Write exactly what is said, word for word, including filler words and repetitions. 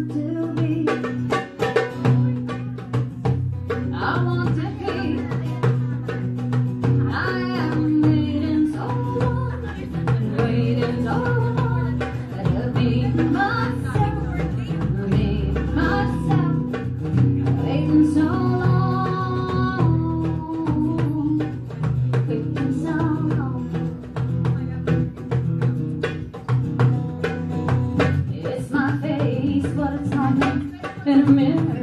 to be. I want to be. I am waiting so long, and waiting so long. To be myself, be myself. Waiting so long, waiting so long. It's my face, but it's not me in a mirror.